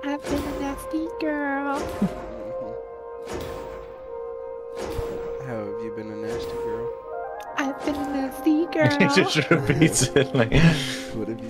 I've been a nasty girl. How have you been a nasty girl? I've been a nasty He girl. just repeats it like. What have you